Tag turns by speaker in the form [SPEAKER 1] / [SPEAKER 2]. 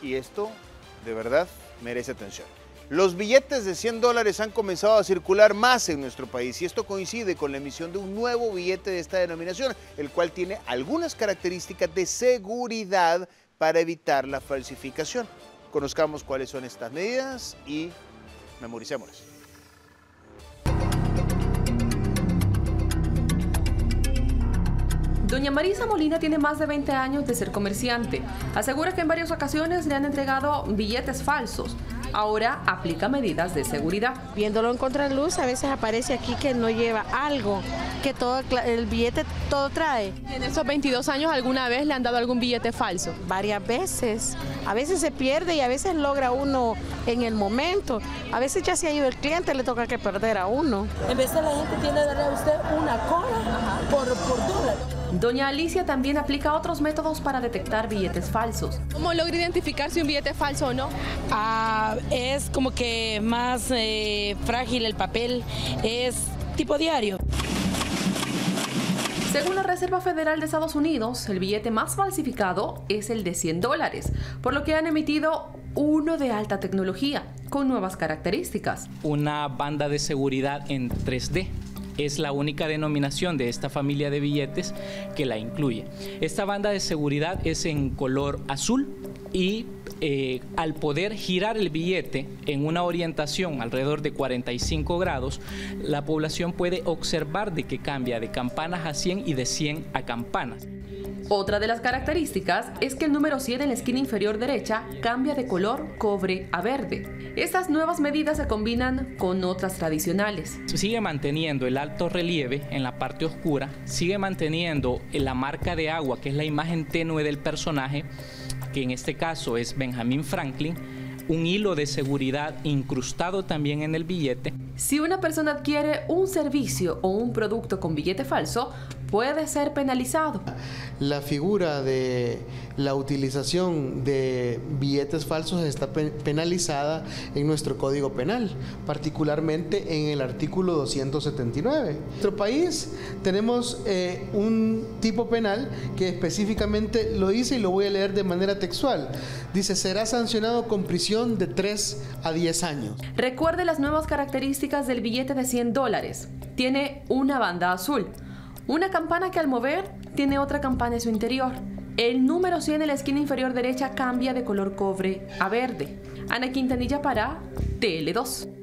[SPEAKER 1] y esto de verdad merece atención. Los billetes de $100 han comenzado a circular más en nuestro país y esto coincide con la emisión de un nuevo billete de esta denominación, el cual tiene algunas características de seguridad para evitar la falsificación. Conozcamos cuáles son estas medidas y memoricémoslas.
[SPEAKER 2] Doña Marisa Molina tiene más de 20 años de ser comerciante. Asegura que en varias ocasiones le han entregado billetes falsos. Ahora aplica medidas de seguridad.
[SPEAKER 3] Viéndolo en contraluz, a veces aparece aquí que no lleva algo, que todo el billete todo trae.
[SPEAKER 2] ¿En esos 22 años alguna vez le han dado algún billete falso?
[SPEAKER 3] Varias veces. A veces se pierde y a veces logra uno en el momento. A veces ya se ha ido el cliente, le toca que perder a uno.
[SPEAKER 4] En vez de la gente tiene que darle a usted una cola por dólar.
[SPEAKER 2] Doña Alicia también aplica otros métodos para detectar billetes falsos. ¿Cómo logra identificar si un billete es falso o no?
[SPEAKER 4] Es como que más frágil el papel, es tipo diario.
[SPEAKER 2] Según la Reserva Federal de Estados Unidos, el billete más falsificado es el de $100, por lo que han emitido uno de alta tecnología, con nuevas características.
[SPEAKER 5] Una banda de seguridad en 3D. Es la única denominación de esta familia de billetes que la incluye. Esta banda de seguridad es en color azul y al poder girar el billete en una orientación alrededor de 45 grados, la población puede observar de que cambia de campanas a 100 y de 100 a campanas.
[SPEAKER 2] Otra de las características es que el número 100 en la esquina inferior derecha cambia de color cobre a verde. Estas nuevas medidas se combinan con otras tradicionales.
[SPEAKER 5] Sigue manteniendo el alto relieve en la parte oscura, sigue manteniendo la marca de agua, que es la imagen tenue del personaje, que en este caso es Benjamin Franklin, un hilo de seguridad incrustado también en el billete.
[SPEAKER 2] Si una persona adquiere un servicio o un producto con billete falso, puede ser penalizado.
[SPEAKER 6] La figura de la utilización de billetes falsos está penalizada en nuestro Código Penal, particularmente en el artículo 279. En nuestro país tenemos un tipo penal que específicamente lo dice y lo voy a leer de manera textual. Dice, será sancionado con prisión de 3 a 10 años.
[SPEAKER 2] Recuerde las nuevas características del billete de $100. Tiene una banda azul, una campana que al mover tiene otra campana en su interior. El número 100 en la esquina inferior derecha cambia de color cobre a verde. Ana Quintanilla para TL2.